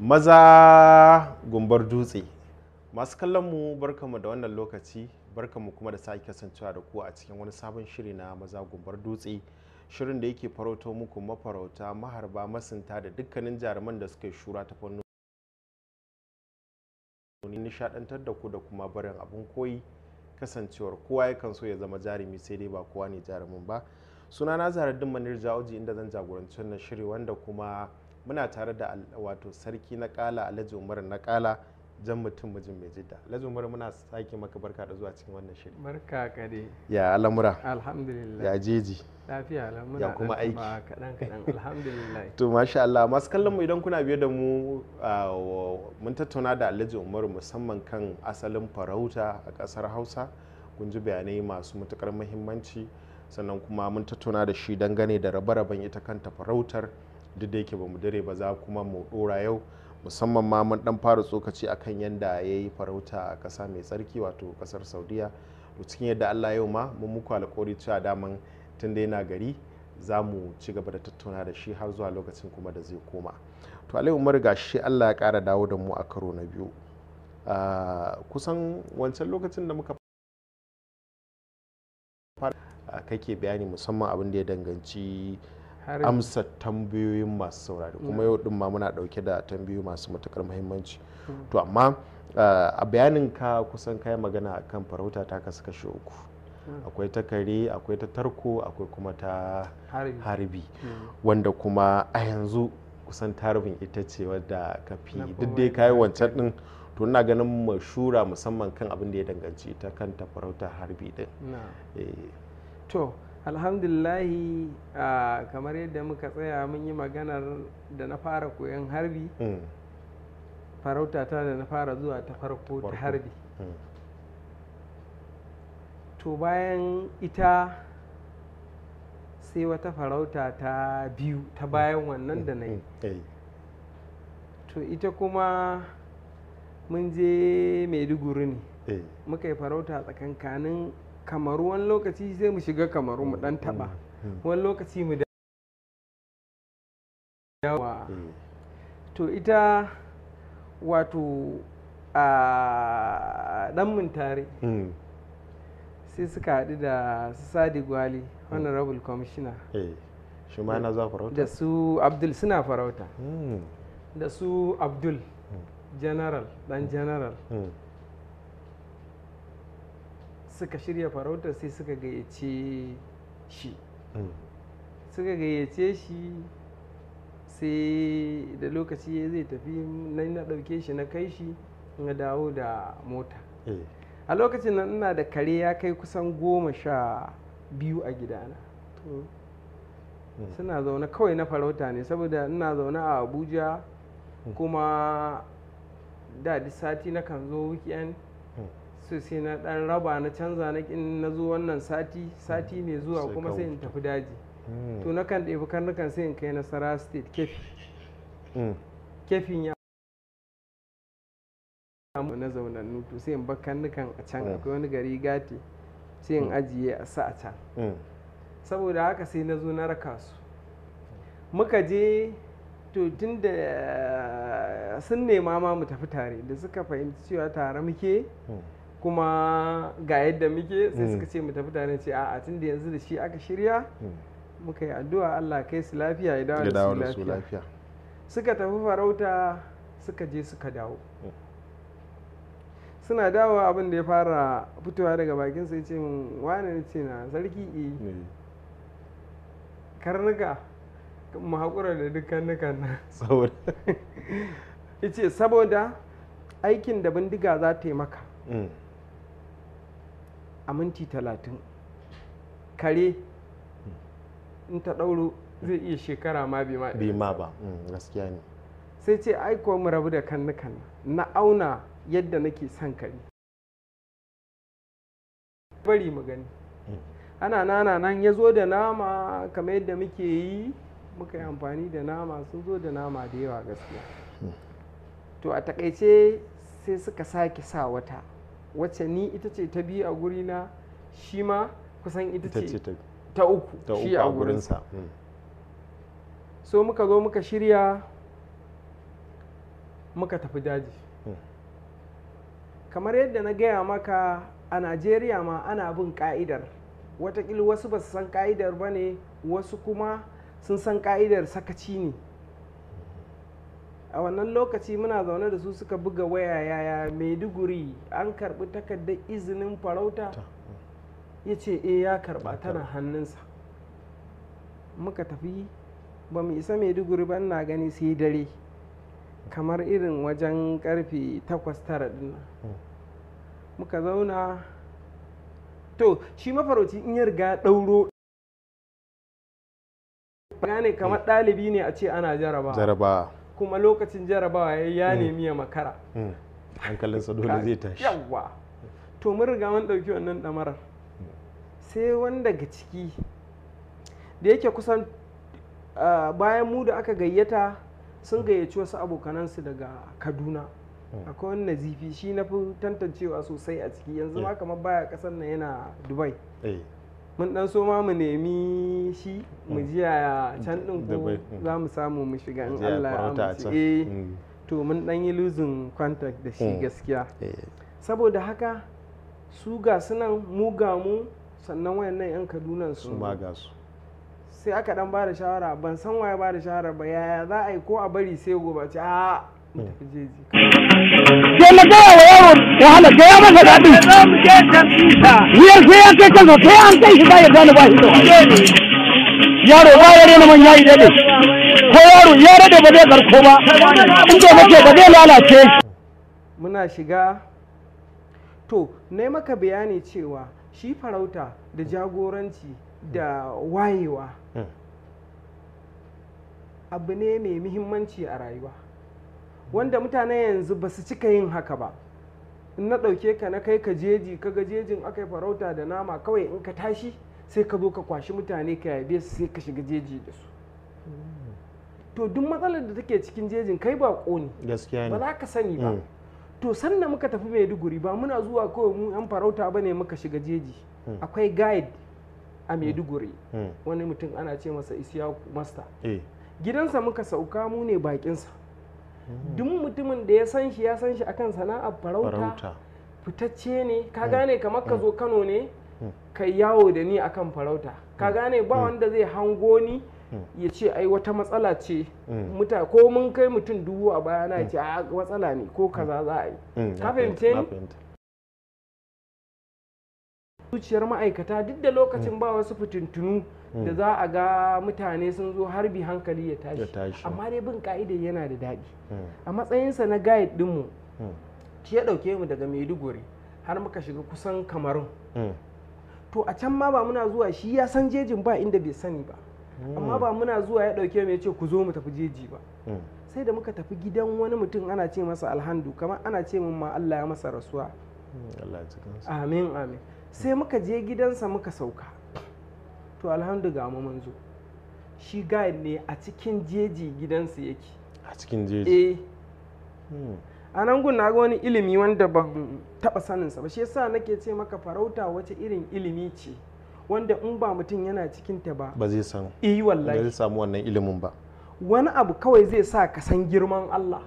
Maza gumbar dutse. Masu kallon mu barkamu da wannan lokaci, barkamu kuma da sake kasancewa da ku a cikin wani sabon shiri na maza gumbar dutse. Shirin da yake farauto muku mafarauta, maharba, masunta da dukkanin jaruman da suka yi shura ta fannin nishadantar da ku da kuma barin abun koyi, kasancewar kowa yakan so ya zama jarumi sai dai ba kowa ne jarumin ba. Sunana Zaharaddin Manir Jaoji, inda zan jagoranci wannan shiri, wanda kuma muna tare da wato sarki nakala Alhaji Umarun nakala, jan mutum mijin mai jidda. Alhaji Umarun, muna sake maka barka da zuwa cikin wannan shiri. Barka ka dai. Ya al'amura? Alhamdulillah. Ya jeji? Lafiya al'amura. Ya kuma aiki? Kaɗan alhamdulillah. To masha Allah, masu kallon mu idan kuna biye da mu mun tattauna da Alhaji Umarun musamman kan asalin farauta a ƙasar Hausa. Kun ji bayanai masu matuƙar muhimmanci, sannan kuma mun tattauna da shi dangane da rabe-raben ita kanta farautar, duk da yake ba mu dare ba za kuma mu dora yau, musamman ma mun dan fara tsokaci akan yadda ya yi farauta a ƙasa mai tsarki wato ƙasar Saudiya. To cikin yadda Allah yau ma mun muku alƙawari cewa daman tun da yana gari za mu ci gaba da tattauna da shi har zuwa lokacin kuma da zai koma. To Alhaji Umar, ga shi Allah ya ƙara dawo da mu a karo na biyu. Kusan wancan lokacin da muka kake bayani musamman abin da ya danganci amsa tambayoyin masu saurari, kuma yau din ma muna dauke da tambayoyi masu matukar muhimmanci. To amma a bayanin ka kusan kai magana akan farauta ta kasu kashe uku. Akwai ta kare, akwai ta tarko, akwai kuma ta harbi, wanda kuma a yanzu kusan tarbin ita ce wadda ka fi, duk dai kayi wancan din. To ina ganin mashura musamman kan abin da ya danganci ta kanta farauta harbi din. To alhamdulillahi, kamar yadda muka tsaya mun yi maganar da na fara koyon harbi, farauta ta da na fara zuwa ta farko ta harbi. To bayan ita sai wata farauta ta biyu ta bayan wannan da na yi. To ita kuma mun je Maiduguri ne, muka yi farauta tsakankanin Kamaru. Wani lokaci sai mu shiga Kamaru mu dan taba, wani lokaci mu dawa. To ita wato a dan mun tare sai suka haɗu da su Sadi Gwali, honorable commissioner, shi ma na zuwa farauta, da su Abdul suna farauta, da su Abdul general, dan general, suka shirya farautar. Sai suka gayyace shi, sai da lokaci zai tafi nan na ɗauke shi na kai shi na dawo da mota. A lokacin nan ina da kare ya kai kusan 12 a gidana. Suna zaune kawai na farauta ne, saboda ina zaune a Abuja, kuma da duk sati na kan zo weekend. So sai na dan raba, na canza, na zo wannan sati ne zuwa kuma sai in tafi daji. To na kan ɗebi karnukan sai in kai Nasara State kefin ya na zaunannu. To sai in bar karnukan a can, akwai wani gari Gati, sai in ajiye a sa a can. Saboda haka sai na zo na raka su, muka je. To tun da sun nema ma mu tafi tare, da suka fahimci cewa tare muke kuma ga yadda muke, sai suka ce mu tafi tare. Ce a'a, tun da yanzu da shi aka shirya, muka yi addu'a Allah kai su lafiya, ya dawo da su lafiya. Suka tafi farauta, suka je suka dawo. Suna dawo, abin da ya fara fitowa daga bakin sai ce min, wane ne? Ce na sarki, karnuka mu haƙura da dukkan nan. Yace saboda aikin da bindiga za ta yi maka a minti 30, kare in ta ɗauro zai iya shekara ma bai ma ba. Gaskiya ne. Sai ce aiko mu rabu da kannukan, na auna yadda nake son kare, bari mu gani. Ana nan ya zo da nama kamar yadda muke yi, muka yi amfani da nama. Sun zo da nama da yawa gaskiya. To a takaice sai suka sake sa wata, wacce ni ita ce ta biyu a gurina, shi ma kusan ita ce ta uku shi a gurinsa. So muka zo muka shirya, muka tafi daji. Kamar yadda na gaya maka a Najeriya ma ana bin ka'idar, watakila wasu ba su san ka'idar ba ne, wasu kuma sun san ka'idar sakaci ne. A wannan lokaci muna zaune da su suka buga waya, yaya Maiduguri an karbi takardar izinin farauta? Ya ce ya karba, tana hannunsa. Muka tafi, ba mu isa Maiduguri ba ina gani sai dare, kamar irin wajen karfe 8-9 din nan. Muka zauna, to shi mafarauci in ya riga ɗauro gane kamar ɗalibi ne a ce ana jarabawa, kuma lokacin jarabawa ya nemi ya makara, hankalinsa dole zai tashi. Yawwa, to mun riga mun ɗauki wannan ɗamarar. Sai wani daga ciki da yake kusan bayan mu da aka gayyata sun gayyaci wasu abokanansu daga Kaduna. Akwai wani Nazifi, shi na fi tantancewa sosai a ciki, yanzu ma kamar baya kasar nan yana Dubai. Mun dan so ma mu nemi shi mu ji a can din ko za mu samu mu shiga in Allah ya amince. To mun dan yi losing contact da shi gaskiya. Saboda haka su ga sunan mu ga mu, sannan wayannan yan Kaduna su ma ga su. Sai aka dan ba da shawara, ban san waye ba da shawara ba, yaya za a yi ko a bari sai gobe, ce a mu tafi jeji. Sai na gaya wa yaro wahala sai ya masa daɗi. Wiyar sai ya kai kansa sai an kai shi ba ya gane ba shi da yaro ba ya rena man yayi daɗe. Ko yaro ya rade ba zai karko ba, inda muke ba zai lalace. Muna shiga, to na maka bayani cewa shi farauta da jagoranci da wayewa abu ne mai muhimmanci a rayuwa, wanda mutane yanzu ba su cika yin haka ba. In na ɗauke ka na kai ka jeji, kaga jejin aka yi farauta da nama, kawai in ka tashi sai ka zo ka kwashi mutane ka yabe su sai ka shiga jeji da su. To duk matsalar da take cikin jejin kai ba ne, ba za ka sani ba. To sannan muka tafi Maiduguri ba muna zuwa kawai mu yan farauta ba ne, muka shiga jeji. Akwai guide a Maiduguri, wani mutum ana ce masa Isiyaku Master. Gidansa muka sauka, mu ne bakinsa. Duk mutumin da ya san shi akan sana'ar farauta fitacce ne, ka gane, kamar ka zo Kano ne kai yawo da ni akan farauta, ka gane, ba wanda zai hango ni ya ce ai wata matsala ce, ko mun kai mutum 1000 a bayana ya ce a matsala ne ko kaza za a yi. Ka fahimce ni? Zuciyar ma'aikata, duk da lokacin ba wasu fitintunu da za a ga mutane sun zo harbi hankali ya tashi, amma dai bin ka'ida yana da daɗi. A matsayinsa na guide ɗinmu, shi ya ɗauke mu daga Maiduguri har muka shiga kusan Kamarun. To a can ma ba muna zuwa, shi ya san jejin ba inda bai sani ba, amma ba muna zuwa ya ɗauke mu ya ce ku zo mu tafi jeji ba. Sai da muka tafi gidan wani mutum ana ce masa Alhandu, kamar ana ce min ma Allah ya masa rasuwa. Amin amin. Sai muka je gidansa muka sauka. To Alhandu ga mu mun zo. Shi guide ne a cikin jeji gidansa yake. A cikin jeji? A nan gun na ga wani ilimi wanda ban taɓa saninsa ba, shi yasa nake ce maka farauta wace irin ilimi ce wanda in ba mutum yana cikinta ba zai san. Wallahi ba zai samu wannan ilimin ba. Wani abu kawai zai sa ka san girman Allah,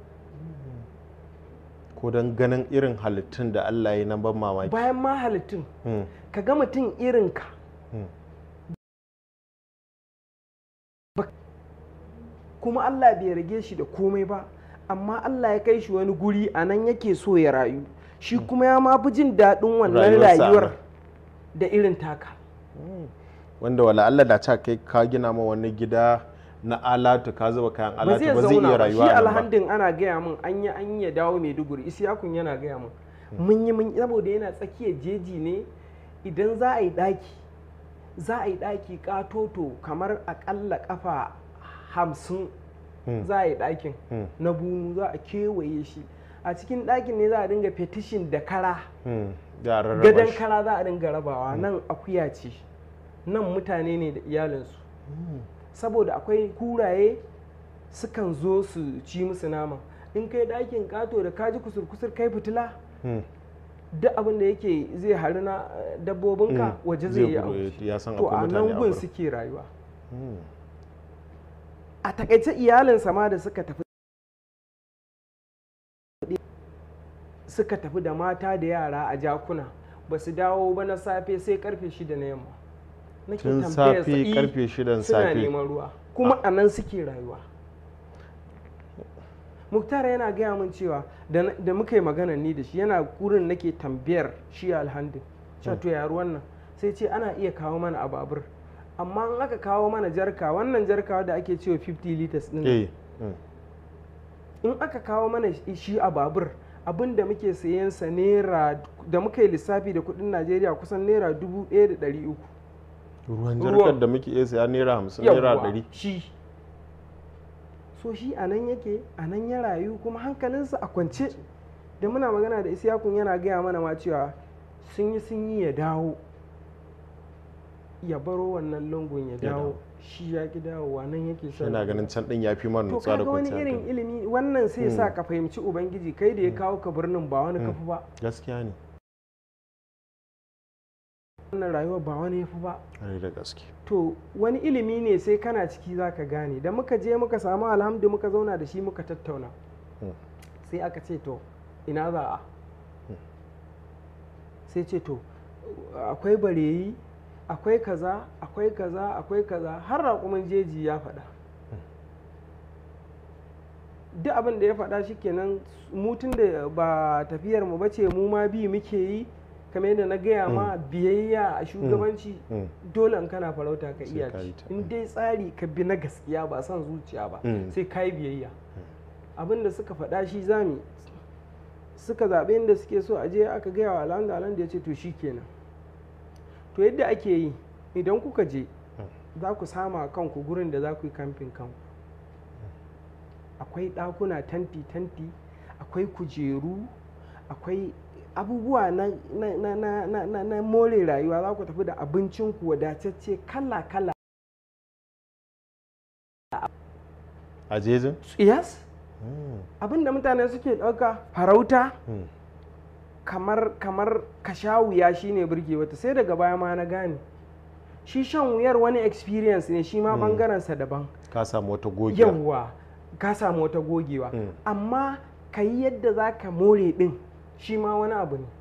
ko don ganin irin halittun da Allah ya nan ban mamaki. Bayan ma halittun, ka ga mutum irin ka, kuma Allah bai rage shi da komai ba, amma Allah ya kai shi wani guri a nan yake so ya rayu, shi kuma ya ma fi jin daɗin wannan rayuwar da irin taka. Wanda wala Allah da ta kai ka gina ma wani gida na alatu, ka zuba kayan alatu, ba zai iya rayuwa. Shi Alhandin ana gaya min an ya dawo Maiduguri, Isiyakun yana gaya min mun saboda yana tsakiyar jeji ne, idan za a yi ɗaki katoto kamar akalla kafa 50 za a yi ɗakin na bunu, za a kewaye shi. A cikin ɗakin ne za a dinga fetishin da kara, gadon kara za a dinga rabawa. Nan akuya ce, nan mutane ne da iyalinsu, saboda akwai kuraye sukan zo su ci musu nama. In kai ɗakin ƙato da kaji kusur-kusur kai fitila, duk abin da yake zai hari na dabbobinka waje zai yi auki. To a nan gun suke rayuwa. A takaice iyalinsa ma da suka tafi suka tafi da mata da yara a jakuna ba su dawo ba na safe sai karfe 6 na yamma. Tun safe karfe 6 suna safe neman ruwa kuma a nan suke rayuwa. Muktar yana gaya min cewa da muka yi magana ni da shi yana kurin nake tambayar shi alhandin cewa to ya ruwan nan, sai ce ana iya kawo mana a babur, amma in aka kawo mana jarka, wannan jarka da ake cewa 50 liters din in aka kawo mana shi a babur, abin da muke sayen sa naira, da muka yi lissafi da kudin Najeriya kusan naira 1,300. ruwan jarkar da muke iya saya naira 50 naira 100 shi. So shi a nan yake, a nan ya rayu kuma hankalinsa a kwance. Da muna magana da Isiyakun yana gaya mana ma cewa sun yi ya dawo, ya baro wannan lungun ya dawo, shi ya ki dawowa, nan yake son. Yana ganin can din ya fi mana nutsuwa da kwanciyar hankali. To kaga wani irin ilimi wannan sai sa ka fahimci Ubangiji, kai da ya kawo ka birnin ba wani kafi ba. Gaskiya ne. Wannan rayuwa ba wani yafi ba. Da gaske. To wani ilimi ne sai kana ciki za ka gane. Da muka je muka samu alhamdu muka zauna da shi muka tattauna, sai aka ce to ina za a, sai ce to akwai bareyi, akwai kaza, akwai kaza, akwai kaza, har raƙumin jeji ya faɗa. Duk abin da ya faɗa shi kenan, mutun da ba tafiyar mu bace mu ma bi muke yi, kamar yadda na gaya ma biyayya a shugabanci dole in kana farauta ka iya ci, in dai tsari ka bi na gaskiya ba son zuciya ba, sai ka yi biyayya. Abin da suka faɗa shi zami, suka zaɓe inda suke so a je, aka gaya wa alhamdu ya ce to shi kenan. To yadda ake yi, idan kuka je za ku sama kanku gurin da za ku yi kamfin kanku. Akwai ɗakuna tanti, akwai kujeru, akwai abubuwa na more rayuwa, za ku tafi da abincinku wadatacce kala-kala. A jejin? Yes. Abinda mutane suke ɗauka farauta kamar ka sha wuya shine burge wata, sai daga baya ma na gane shi shan wuyar wani experience ne, shi ma bangarensa daban. Ka samu wata gogewa. Yawwa, ka samu wata gogewa, amma ka yi yadda za ka more ɗin shi ma wani abu ne.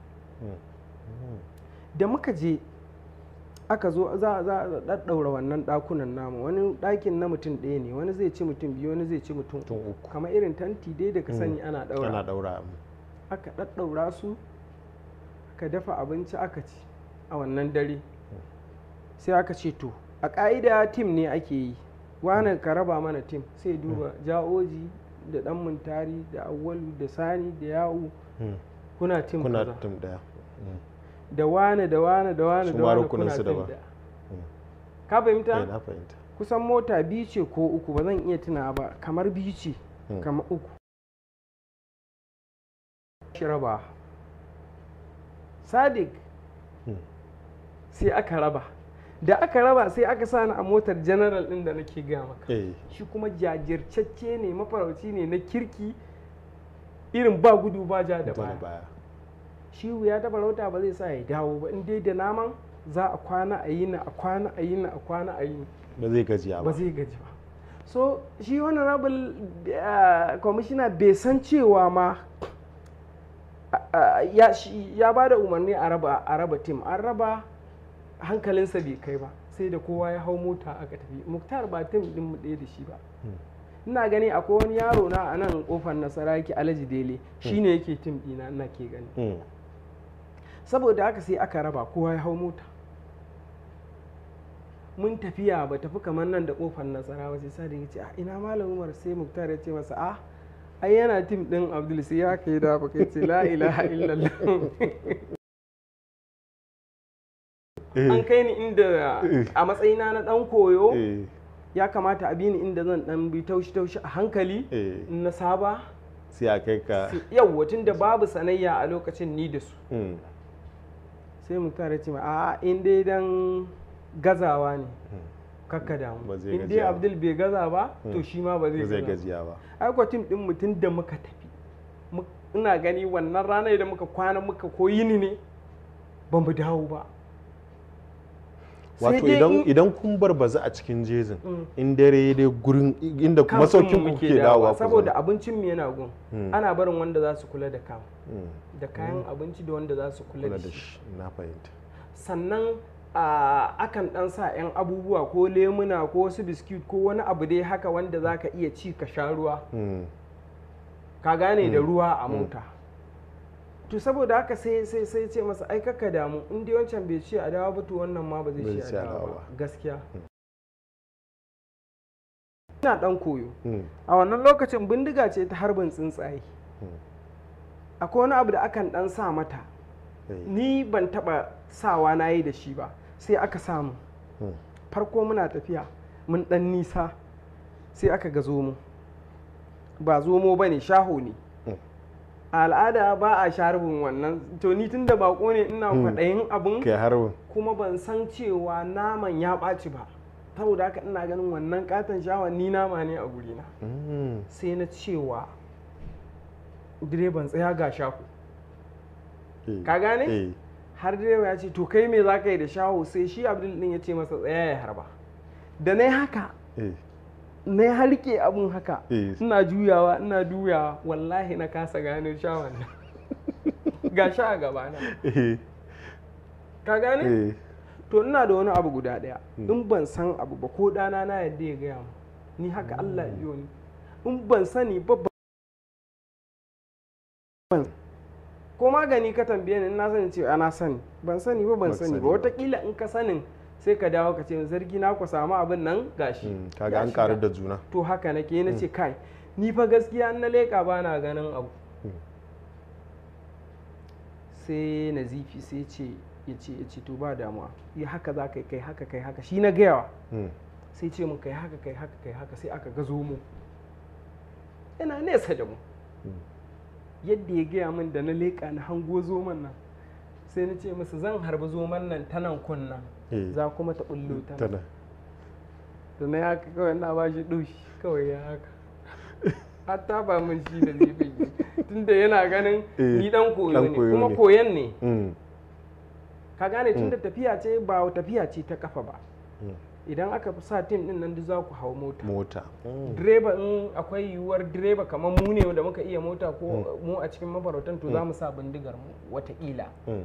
Da muka je aka zo za a ɗaɗɗaura wannan ɗakunan namu, wani ɗakin na mutum ɗaya ne, wani zai ci mutum biyu, wani zai ci mutum uku, kamar irin tanti dai da ka sani ana ɗaura. Aka ɗaɗɗaura su, aka dafa abinci aka ci a wannan dare. Sai aka ce to a ƙa'ida tim ne ake yi, wani ka raba mana tim, sai duba ja'oji da ɗan muntari da awwalu da sani da yawu, kuna tim kaza, da wane da wane da wane da wane kuna tim daya. Ka fahimta? Na fahimta. Kusan mota biyu ce ko uku, ba zan iya tuna ba, kamar biyu ce kamar uku. Raba Sadiq sai aka raba, da aka raba sai aka sani a motar general ɗin da nake gaya maka. Shi kuma jajirtacce ne, mafarauci ne na kirki, irin ba gudu ba ja da baya. Shi wuya ta farauta ba zai sa ya dawo ba, in dai da naman za a kwana a yi na, a kwana a yi na, a kwana a yi na. Ba zai gajiya ba. Ba zai gaji ba. So shi honorable commissioner bai san cewa ma ya ba da umarni a raba tim, an raba, hankalinsa bai kai ba, sai da kowa ya hau mota aka tafi. Muktar ba tim din mu ɗaya da shi ba. Ina gani akwai wani yaro na a nan kofar Nasaraki, Alhaji Dele, shine yake tim ɗina ina ke gani. Saboda haka sai aka raba, kowa ya hau mota. Mun tafiya ba tafi kamar nan da kofar Nasarawa, sai Sadiq ya ce ina Malam Umar, sai Muktar ya ce masa ai yana tim ɗin Abdul, sai ya kai da baka ce la ilaha illallah. An kai ni inda a matsayina na ɗan koyo, ya kamata a bi ni inda zan ɗan bi taushi a hankali, in na saba. Sai a kai ka. Yawwa, tun da babu sanayya a lokacin ni da su. Sai Muktar ya ce in dai dan gazawa ne, kakka damu, in dai Abdul bai gaza ba, to shi ma ba zai gajiya ba. Aiko tim din mutum da muka tafi, ina gani wannan ranar da muka kwana muka koyi ni ne, ban mu dawo ba. wato idan kun barbaza a cikin jejin in dare dai gurin inda masaukin ku ke dawowa saboda abincin mu yana gun ana barin wanda za su kula da kam da kayan abinci da wanda za su kula da shi. Na fahimta. Sannan akan dan sa 'yan abubuwa ko lemuna ko wasu biskit ko wani abu dai haka wanda za ka iya ci ka sha ruwa ka gane da ruwa a mota. To saboda haka sai ce masa ai kakka damu in dai wancan bai ce a dawo ba to wannan ma ba zai ce a dawo ba gaskiya. Ina dan koyo a wannan lokacin bindiga ce ta harbin tsuntsaye akwai wani abu da akan dan sa mata ni ban taba sawa na yi da shi ba sai aka samu farko muna tafiya mun dan nisa sai aka ga zomo ba zomo bane shaho ne. Al'ada ba a sharbin wannan to ni tun da bako ne ina kwaɗayin abin kuma ban san cewa naman ya ɓaci ba saboda haka ina ganin wannan katon shawon ni nama ne a gurina sai na cewa direban tsaya ga shaho ka gane har direba ya ce to kai me za ka yi da shaho sai shi abdul din ya ce masa tsaya ya harba da na yi haka na ya harke abun haka ina juyawa wallahi na kasa gano shawon nan ga sha a gabana ka gane to ina da wani abu guda daya in ban san abu ba ko dana na yadda ya gaya mu ni haka Allah ya biyo ni in ban sani ba ko magani ka tambaye ni na sani ce ana sani ban sani ba watakila in ka sanin sai ka dawo ka ce zargi na ku samu abin nan gashi kaga an karu da juna to haka nake na ce kai ni fa gaskiya na leka ba na ganin abu sai nazifi sai ya ce to ba damuwa yi haka za kai haka shi na gayawa sai ce mun kai haka sai aka gazo mu yana nesa da mu yadda ya gaya min da na leka na hango zoman nan sai na ce masa zan harbi zoman nan ta nan kunnan za kuma ta bullo ta nan da na haka kawai na ba shi ɗaushi kawai ya haka hatta ba mun shi da zai tunda yana ganin ni dan koyo ne kuma koyon ne ka gane tunda tafiya ce ba tafiya ce ta kafa ba idan aka sa tim din nan duk za ku hau mota direba in akwai yiwuwar direba kamar mu ne da muka iya mota ko mu a cikin mafarautan to za mu sa bindigar mu watakila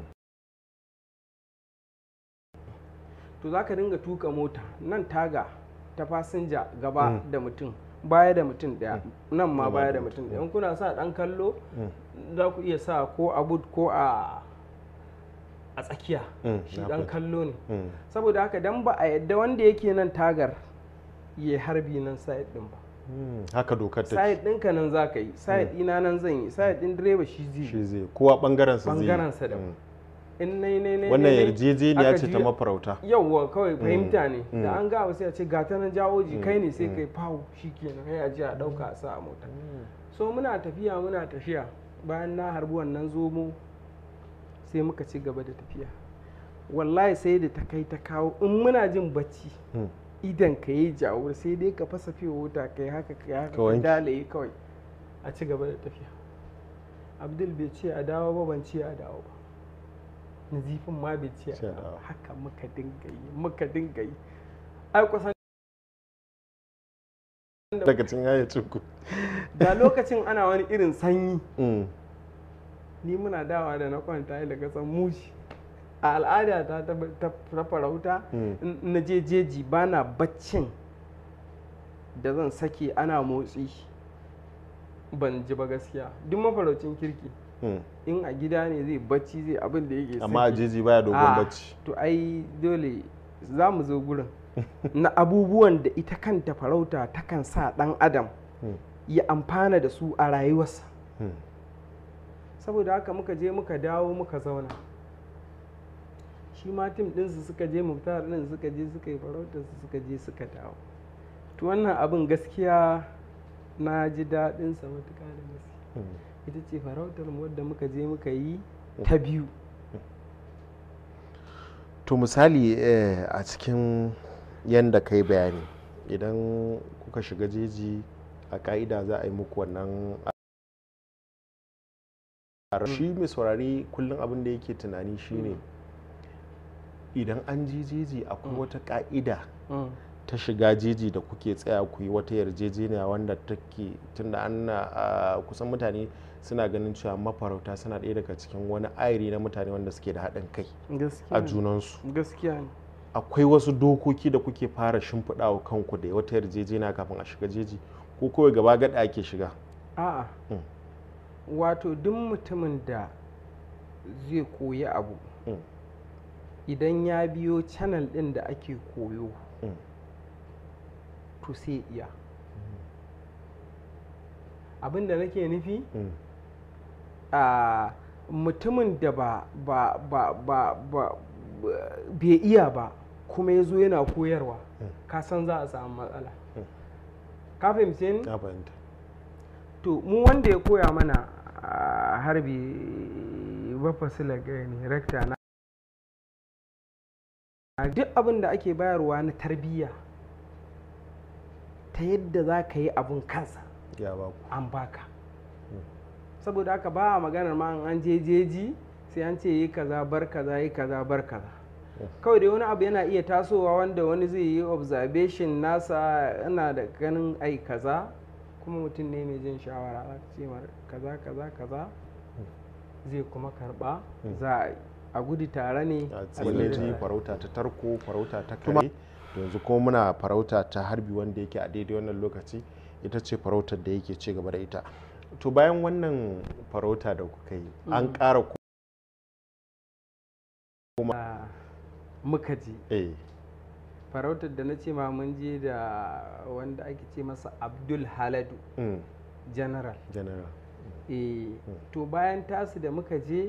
to za ka dinga tuka mota nan taga ta fasinja gaba da mutum baya da mutum daya nan ma baya da mutum daya in kuna sa dan kallo za ku iya sa ko a bud ko a tsakiya shi dan kallo ne saboda haka dan ba a yadda wanda yake nan tagar ya harbi nan side din ba haka dokar take side ɗinka nan za ka yi side ɗina nan zan yi side ɗin direba shi zai kowa bangaren sa da in nai wannan yarjejeniya ce ta mafarauta yauwa kawai fahimta ne da an ga sai a ce ga ta nan jawo ji kai ne sai kai fawo shikenan sai a ji a dauka a sa a mota so muna tafiya bayan na harbi wannan zomo sai muka ci gaba da tafiya wallahi sai da ta kai ta kawo in muna jin bacci idan ka yi jawo sai dai ka fasa fiye wuta ka yi haka ka dalaye kawai a ci gaba da tafiya abdul bai ce a dawo ba ban ce a dawo ba nazifin ma bai ce a dawo haka muka dinga yi ai kusan daga cin yayyacin ku da lokacin ana wani irin sanyi ni muna dawa da na kwanta da kasan mushi a al'ada ta farauta na jeji ba na baccin da zan sake ana motsi ban ji ba gaskiya duk mafaraucin kirki in a gida ne zai bacci zai abin da yake amma a jeji baya dogon bacci to ai dole za mu zo gurin na abubuwan da ita kanta farauta takan sa dan adam ya amfana da su a rayuwarsa saboda haka muka je muka dawo muka zauna shi ma tim ɗinsu suka je muftar ɗin suka je suka yi farautar su suka je suka dawo to wannan abin gaskiya na ji daɗin sa matuƙa da gaske ita ce farautar mu wadda muka je muka yi ta biyu to misali a cikin yanda kai bayani idan kuka shiga jeji a ka'ida za a yi muku wannan shi mai saurari kullum abin da yake tunani shine idan an ji jeji akwai wata ka'ida ta shiga jeji da kuke tsaya ku yi wata yarjejeniya wanda take tunda an kusan mutane suna ganin cewa mafarauta suna ɗaya daga cikin wani ayiri na mutane wanda suke da haɗin kai a junansu. Gaskiya ne. Akwai wasu dokoki da kuke fara shimfiɗawa kanku da wata yarjejeniya kafin a shiga jeji ko kawai gaba gada ake shiga? A'a. Wato duk mutumin da zai koyi abu idan ya biyo channel ɗin da ake koyo to sai iya. Abin da nake nufi a mutumin da bai iya ba kuma ya zo yana koyarwa ka san za a samu matsala. Ka fahimce ni? Na fahimta. To mu wanda ya koya mana harbi bafasila ne rekta na duk abin da ake bayarwa na tarbiyya ta yadda za ka yi abin kansa an baka. Saboda haka ba a maganar ma an je jeji sai an ce yi kaza bar kaza yi kaza bar kaza. Kawai dai wani abu yana iya tasowa wanda wani zai yi observation nasa yana da ganin ai kaza kuma mutum ne mai jin shawara za ka ce kaza kaza kaza zai kuma karba za a gudu tare ne a tsileji farauta ta tarko farauta ta kare. Yanzu kuma muna farauta ta harbi wanda yake a daidai wannan lokaci ita ce farautar da yake ci gaba da ita. To bayan wannan farauta da kuka yi an ƙara kuma muka je farautar da na ce ma mun je da wanda ake ce masa Abdul Haladu general. To bayan tasu da muka je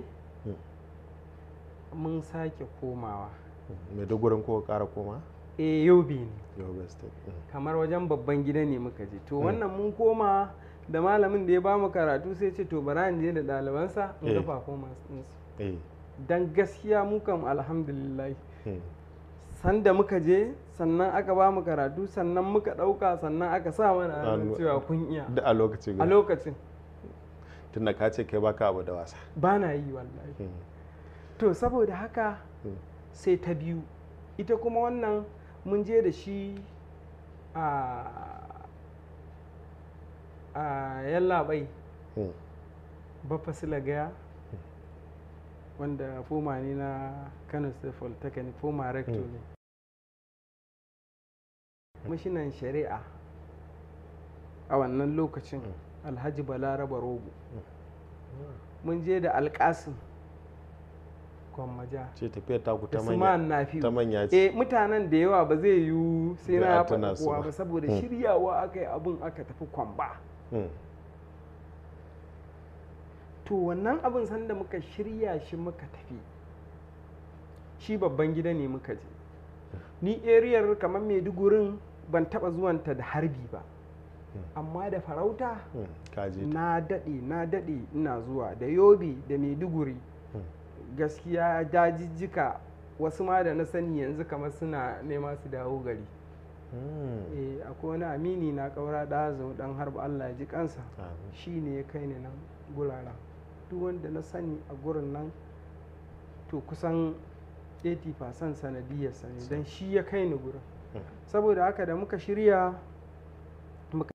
mun sake komawa Maidugurin ko ƙara koma? Yobe ne. Yobe state. Kamar wajen babban gida ne muka je. To wannan mun koma da malamin da ya ba mu karatu sai ce to bara in je da ɗalibansa in ga performance ɗinsu. Dan gaskiya mu kam alhamdulillah. Sanda muka je sannan aka ba mu karatu sannan muka ɗauka sannan aka sa mana cewa kun iya. Da a lokacin. A lokacin. Tunda ka ce kai baka abu da wasa. Ba na yi wallahi. To saboda haka sai ta biyu ita kuma wannan mun je da shi a yallaɓai bafasila gaya wanda foma ne na Kano State Polytechnic foma rector ne. Mashinan shari'a a wannan lokacin Alhaji Balaraba Rogo mun je da Alƙasim Gwammaja ce tafiyar taku ta manya ce. Mutanen da yawa ba zai yiwu sai na faɗa kowa ba saboda shiryawa aka yi abin aka tafi Kwamba. To wannan abin sanda muka shirya shi muka tafi shi babban gida ne muka je. Ni ariyar kamar Maidugurin ban taɓa zuwanta da harbi ba amma da farauta na daɗe ina zuwa da Yobe da Maiduguri. Gaskiya dajijjika wasu ma da na sani yanzu kamar suna nema su dawo gari. Akwai wani amini na ƙaura ɗazo ɗan harba Allah ji kansa shi ne ya kai ni nan gurara duk wanda na sani a gurin nan to kusan 80% sanadiyarsa ne don shi ya kai ni gurin. Saboda haka da muka shirya muka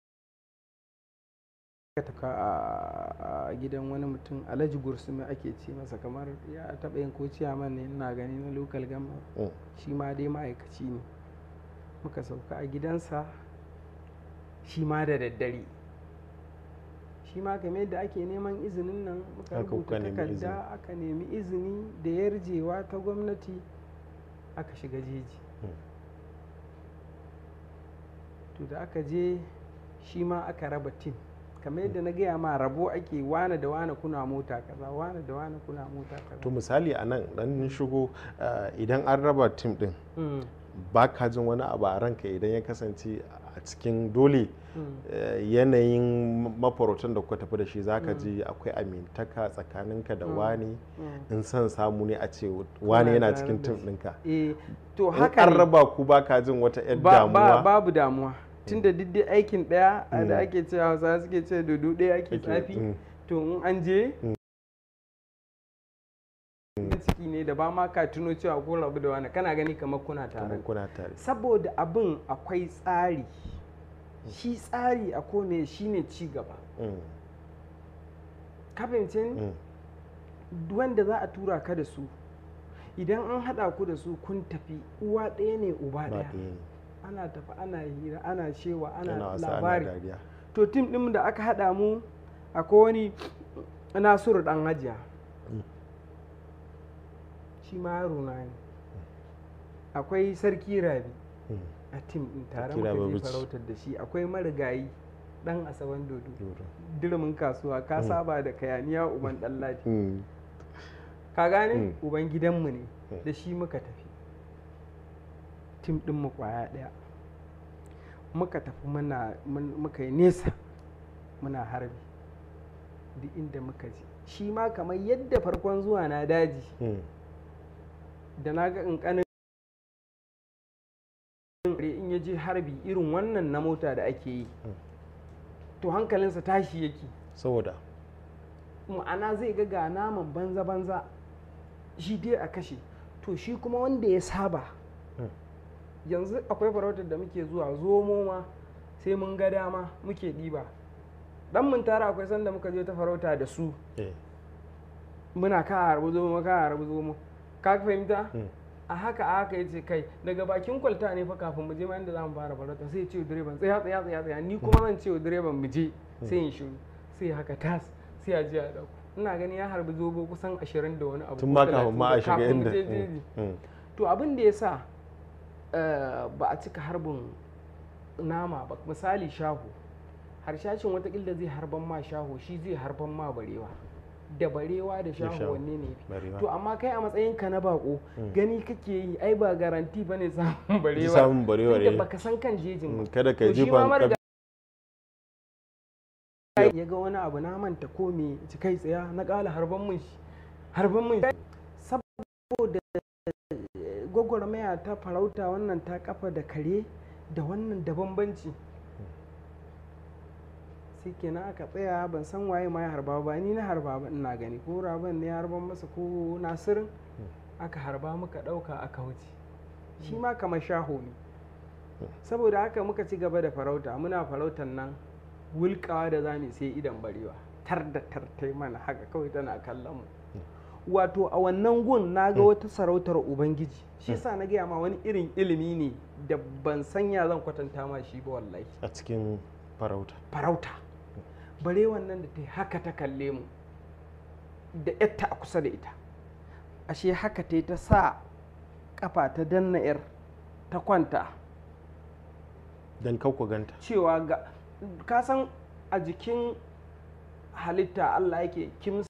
a gidan wani mutum Alhaji Gursumi ake ce masa kamar ya taɓa yin ko ciyaman ne ina gani na local government shi ma dai ma'aikaci ne. Muka sauka a gidansa shi ma da daddare shi ma game da ake neman izinin nan muka rubuta takarda aka nemi izini da yarjewa ta gwamnati aka shiga jeji. To da aka je shi ma aka raba tim kamar yadda na gaya ma rabo ake wane da wane kuna mota kaza wane da wane kuna mota kaza. To misali a nan dan shigo idan an raba tim din ba ka jin wani abu a ranka idan ya kasance a cikin dole yanayin mafarautan da kuka tafi da shi zaka ji akwai amintaka tsakaninka da wani in son samu ne a ce wani yana cikin tim ɗinka. To haka an raba ku ba ka jin wata yar damuwa? Babu damuwa tunda duk aikin ɗaya da ake cewa Hausawa suke ce dudu ɗaya ake tsafi to in an je ciki ne da ba ma ka tuno cewa ko rabu da wani kana gani kamar kuna tare saboda abin akwai tsari shi tsari a kome shine ci gaba ka fahimce ni wanda za a tura ka da su idan an haɗa ku da su kun tafi uwa ɗaya ne uba ɗaya ana tafi ana hira ana shewa ana labari to tim ɗin da aka haɗa mu akwai wani Nasiru ɗan Hajiya shi ma yaro na ne akwai Sarki Rabi a tim ɗin tare muka je farautar da shi akwai marigayi ɗan Asaban Dodo dirimin kasuwa ka saba da kayaniya uban ɗan Ladi ka gane uban gidanmu ne da shi muka tafi tim ɗin mu kwaya ɗaya muka tafi muka yi nesa muna harbi duk inda muka je shi ma kamar yadda farkon zuwa na daji da na ga ƙanƙanin in ya je harbi irin wannan na mota da ake yi to hankalinsa tashi yake saboda ma'ana zai ga naman banza-banza shi dai a kashe to shi kuma wanda ya saba yanzu akwai farautar da muke zuwa zomo ma sai mun ga dama muke ɗiba dan mun tara akwai sanda muka je ta farauta da su muna ka harbi zomo ka fahimta a haka yace kai daga bakin kwalta ne fa kafin mu je ma inda zamu fara farauta sai ya ce direban tsaya ni kuma zan ce direban mu je sai in shiru sai haka tas sai a je a dauko ina gani ya harbi zobo kusan 20 da wani abu tun ma kafin ma a shiga inda to abin da yasa ba a cika harbin nama ba misali shaho harshashin watakila zai harban ma shaho shi zai harban ma barewa da barewa da shaho wanne ne to amma kai a matsayin ka na bako gani kake yi ai ba garanti bane samun barewa tunda baka san kan jejin ba kada ka ji ban ya ga wani abu na manta ko me ci kai tsaya na kala harban mun saboda gwagwarmaya ta farauta wannan ta kafa da kare da wannan da bambanci sai kenan aka tsaya ban san waye ma ya harba ba ni na harba ba ina gani ko raban ne ya harban masa ko Nasirin aka harba muka dauka aka wuce shi ma kamar shaho ne saboda haka muka ci gaba da farauta muna farautan nan wulkawa da zamu sai idan barewa tar da tartai mana haka kawai tana kallon mu wato a wannan gun na ga wata sarautar ubangiji shi yasa na gaya ma wani irin ilimi ne da ban sanya zan kwatanta ma shi ba wallahi a cikin farauta bare wannan da ta haka ta kalle mu da yatta a kusa da ita ashe haka ta sa kafa ta danna yar ta kwanta dan kauku ganta cewa ga ka san a jikin halitta Allah yake kimsa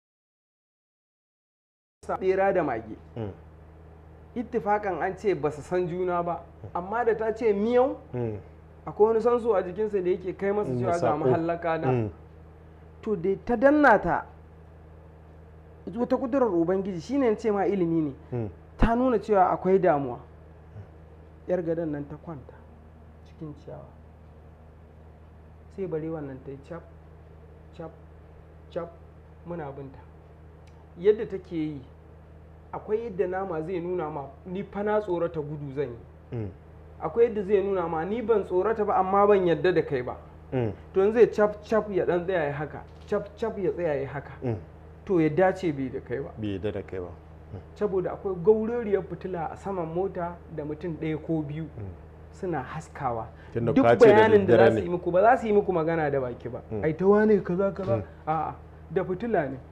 bera da mage ittifakan an ce ba su san juna ba amma da ta ce miyau akwai wani sansu a jikinsa da yake kai masa cewa ga mahallaka na to da ta danna ta wata kudurar ubangiji shine ce ma ilimi ne ta nuna cewa akwai damuwa yar gadon nan ta kwanta cikin ciyawa sai bare wannan ta yi cap cap cap muna binta yadda take yi akwai yadda nama zai nuna ma ni fa na tsorata gudu zan yi akwai yadda zai nuna ma ni ban tsorata ba amma ban yadda da kai ba to zai cap cap ya dan tsaya ya haka cap cap ya tsaya ya haka to ya dace bai yadda da kai ba saboda akwai gaurariyar fitila a saman mota da mutum ɗaya ko biyu suna haskawa duk bayanin da za su yi muku ba za su yi muku magana da baki ba ai ta wane kaza a'a da fitila ne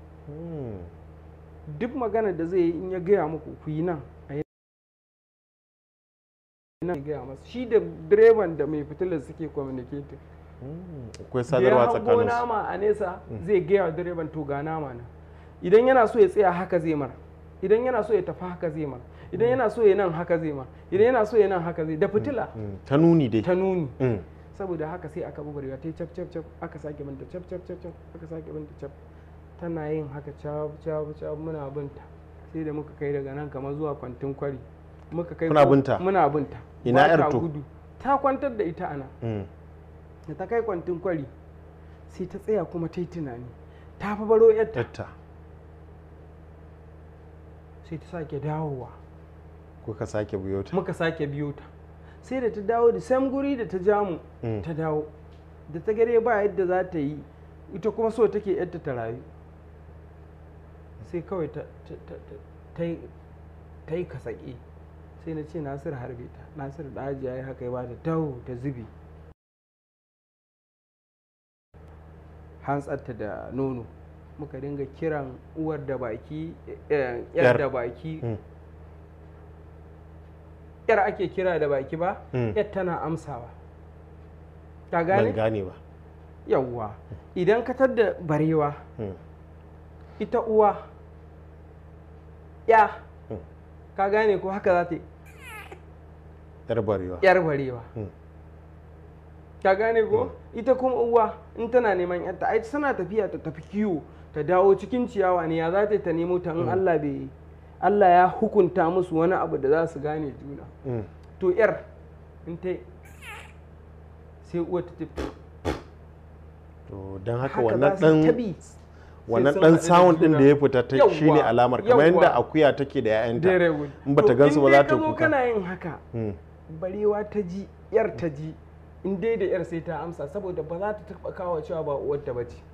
duk magana da zai yi in ya gaya muku ku yi nan a yi nan gaya masu shi da direban da mai fitilar suke communicating akwai sadarwa tsakaninsu da ya hango nama a nesa zai gaya wa direban to ga nama na idan yana so ya tsaya haka zai mar idan yana so ya tafi haka zai mar idan yana so ya nan haka zai mar idan yana so ya nan haka zai da fitila ta nuni dai ta nuni saboda haka sai aka bubarewa ta yi cap cap cap aka sake binta cap cap cap aka sake binta cap tana yin haka cap cap cap muna binta sai da muka kai daga nan kamar zuwa kwantin kwari muka kai muna binta ina yar to ta kwantar da ita ana da ta kai kwantin kwari sai ta tsaya kuma ta yi tunani ta fa baro yarta sai ta sake dawowa, kuka sake biyo ta? muka sake biyo ta, sai da ta dawo da sam guri da ta jamu ta dawo, da ta gare ba yadda za ta yi, ita kuma so take yadda ta rayu, sai kawai ta yi kasake, sai na ce Nasir harbe ta. Nasir da Haji ya yi haka, ya ba ta dawo ta zubi hantsarta da nono, muka dinga kiran uwar da baki, yar da baki, yar ake kira da baki ba, yar tana amsawa, ka gane? Ban gane ba. Yawwa, idan ka tadda barewa, ita uwa ya, ka gane ko haka za ta yi? Yar barewa. Yar barewa. Ka gane ko? Ita kuma uwa in tana neman yarta, ai tana tafiya ta tafi kiwo, ta dawo cikin ciyawa ne, ya za ta nemo ta in Allah bai, Allah ya hukunta musu wani abu da za su gane juna. To yar in ta sai uwa ta tafi. To don haka wannan dan sound din da ya fita ta shine alamar, kamar yadda akuya take da 'ya'yanta, in bata gansu ba za ta kuka. Kana yin haka, barewa ta ji, yar ta ji, in dai da yar sai ta amsa, saboda ba za ta taba kawo cewa ba uwarta ba ce.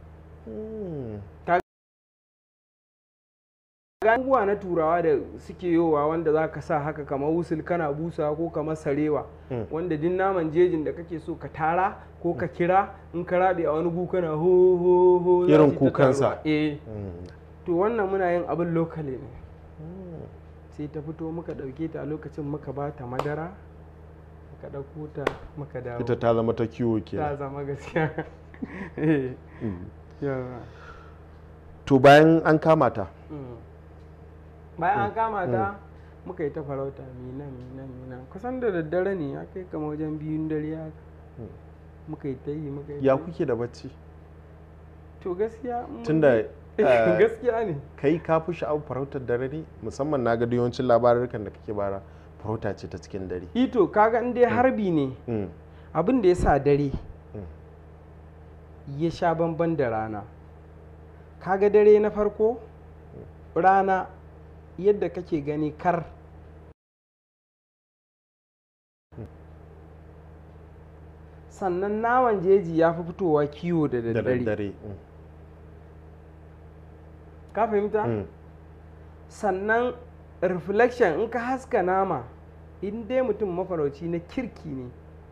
Abubuwa na turawa da suke yowa wanda za ka sa haka kamar wusul kana busa, ko kamar sarewa, wanda din naman jejin da kake so ka tara ko ka kira, in ka rabe a wani gu kana ho ho ho irin kukansa. To wannan muna yin abin lokale ne. Sai ta fito, muka dauke ta a lokacin, muka ba ta madara, muka dauko ta muka dawo. Ita ta zama ta kiwo ke. Ta zama gaskiya. To bayan an kama ta, bayan an kama ta, muka yi ta farauta mina kusan da daddare ne, ya kai kama wajen 2 dare haka, muka yi ta yi. Ya kuke da bacci? To gaskiya tunda gaskiya ne, kai ka fi sha'awar farautar dare ne, musamman na ga yawancin labarukan da kake bara farauta ce ta cikin dare. Ito kaga in dai harbi ne, abin da ya sa dare ya sha bamban da rana. Kaga dare na farko, rana yadda kake gani kar, sannan naman jeji ya fi fitowa kiwo da daddare. Ka fahimta? Sannan reflection, in ka haska nama, in dai mutum mafarauci na kirki ne,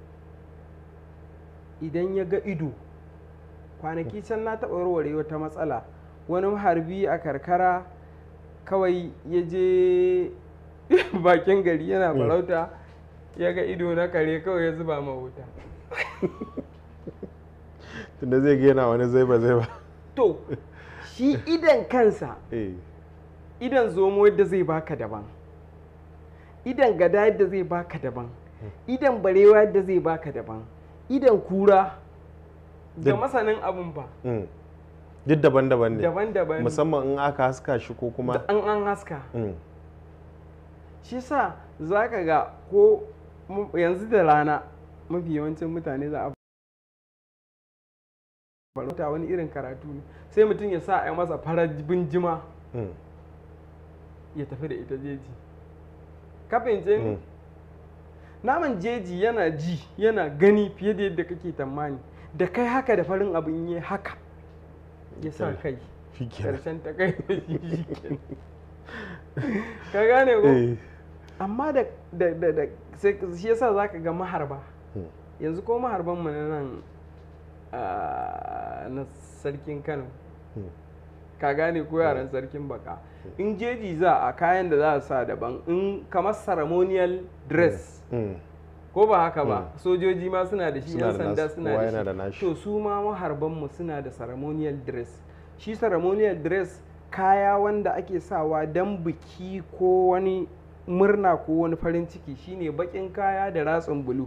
idan ya ga ido, kwanaki can na taɓa warware wata matsala, wani harbi a karkara kawai ya je bakin gari yana farauta, ya ga ido na kare, kawai ya zuba ma wuta. Tunda zai gina wani zai ba. To shi idan kansa, idan zomo yadda zai baka daban, idan gada yadda zai baka daban, idan barewa yadda zai baka daban, idan kura da masanin abun ba duk daban-daban ne. Daban-daban, musamman in aka haska shi ko kuma an haska. Shi sa za ka ga ko yanzu da rana mafi yawancin mutane za a farauta wani irin karatu ne, sai mutum ya sa a masa farar binjima ya tafi da ita jeji. Ka fahimce ni? Naman jeji yana ji, yana gani fiye da yadda kake tamani. Da kai haka da farin abin yi haka ya sa kai karshen ta kai da shi. Ka gane ko? Amma da shi yasa za ka ga maharba, yanzu ko maharban mu na nan na sarkin Kano, ka gane ko yaran sarkin Baka, in jeji za a kayan da za a sa daban, in kamar ceremonial dress, ko ba haka ba, sojoji ma suna da shi, yan sanda suna da shi, to su ma maharbanmu suna da ceremonial dress. Shi ceremonial dress kaya wanda ake sawa don biki ko wani murna ko wani farin ciki, shine bakin kaya da ratsin bulu.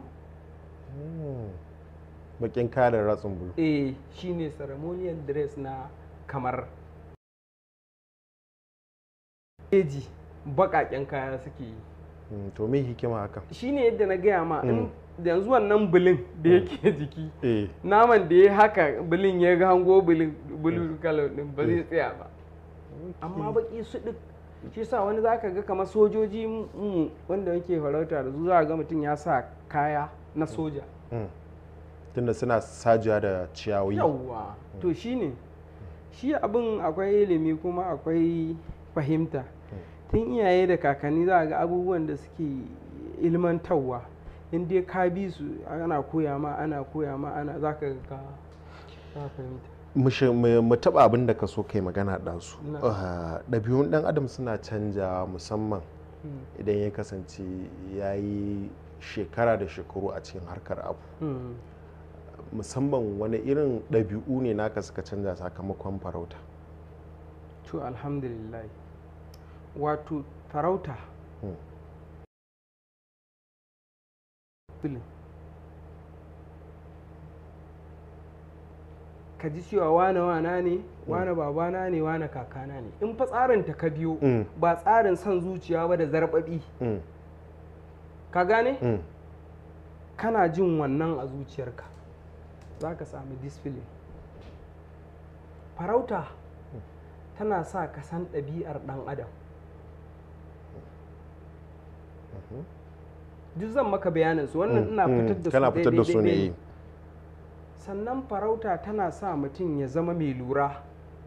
Bakin kaya da ratsin bulu, shine ceremonial dress na kamar jeji, bakaken kaya suke yi. To me hikima haka? Shine yadda na gaya ma, yanzu wannan bulin da yake jiki, naman da ya haka bulin ya hango bulu kalar din ba zai tsaya ba. Amma baki su duk shi sa wani za ka ga kamar sojoji wanda yake farauta da su za ga mutum ya sa kaya na soja tunda suna sajiya da ciyawi. Yawwa to shine shi abin akwai ilimi kuma akwai fahimta tun iyaye da kakanni za ga abubuwan da suke ilmantarwa in dai ka bi su ana koya ma ana za ka ga fahimta. Mu taɓa abin da ka so kai magana ɗansu. Ɗabi'un ɗan adam suna canja musamman idan ya kasance ya yi shekara da shekaru a cikin harkar abu. Musamman wani irin ɗabi'u ne naka suka canja sakamakon farauta? To alhamdulillah, wato farauta ka ji cewa wane wana ne, wane babana ne, wane kakana ne. In fa tsarin ta ka biyo ba tsarin son zuciya ba da zarbabi, ka gane? Kana jin wannan a zuciyarka za ka sami discipline. Farauta tana sa ka san ɗabi'ar ɗan adam. Duk zan maka bayanin su, wannan ina fitar da su daidai. Sannan farauta tana sa mutum ya zama mai lura.